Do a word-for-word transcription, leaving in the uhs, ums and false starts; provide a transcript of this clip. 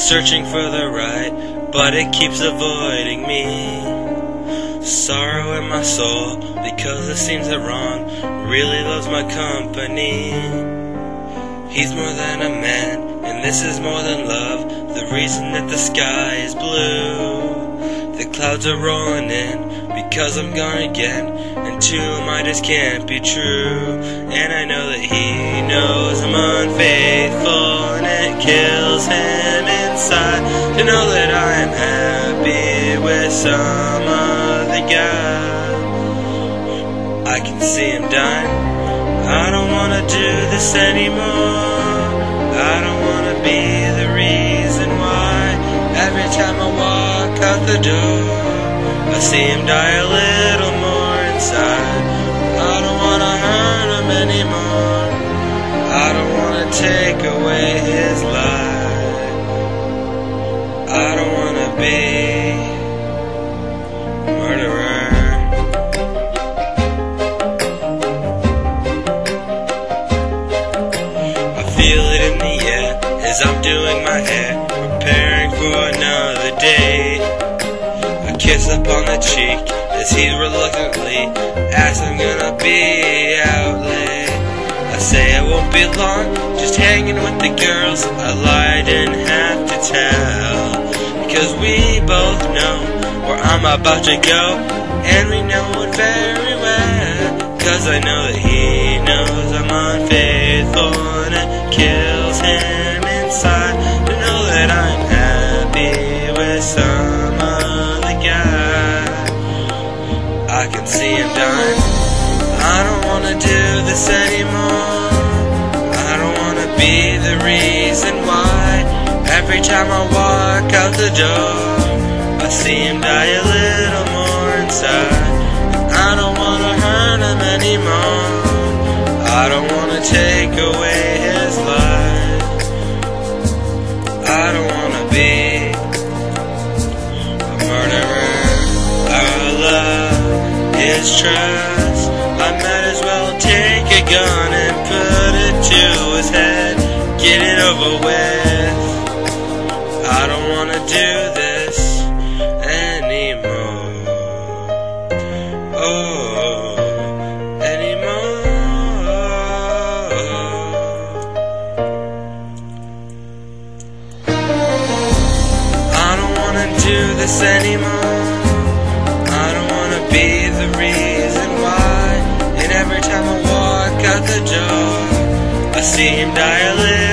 searching for the right, but it keeps avoiding me. Sorrow in my soul, because it seems that wrong really loves my company. He's more than a man, and this is more than love, the reason that the sky is blue. The clouds are rolling in, because I'm gone again, and to him I just can't be true. And I know that he knows I'm unfaithful, and it kills him inside to know that I am happy with some other guy. I can see him dying. I don't wanna do this anymore. I don't wanna be the reason why every time I walk out the door I see him die a little more inside. I don't wanna hurt him anymore. I don't wanna take away his life. I don't wanna be a murderer. I feel it in the air as I'm doing my hair, preparing for another day. A kiss up on the cheek as he reluctantly asks I'm gonna be out late. I say I won't be long, just hanging with the girls. I lied, didn't have to tell, because we both know where I'm about to go, and we know it very well. Cause I know that he knows I'm unfaithful, and it kills him inside to know that I'm happy with some other guy. I can see him dying. I don't wanna do this anymore. I don't wanna be the reason why every time I walk out the door I see him die a little more inside. I don't wanna hurt him anymore. I don't wanna take away his life. I don't wanna be a murderer. Our love is trust. I might as well take a gun and put it to his head. Get it over with. I don't wanna do this anymore. Oh, anymore. I don't wanna do this anymore. I don't wanna be the reason why. And every time I walk out the door I see him die a little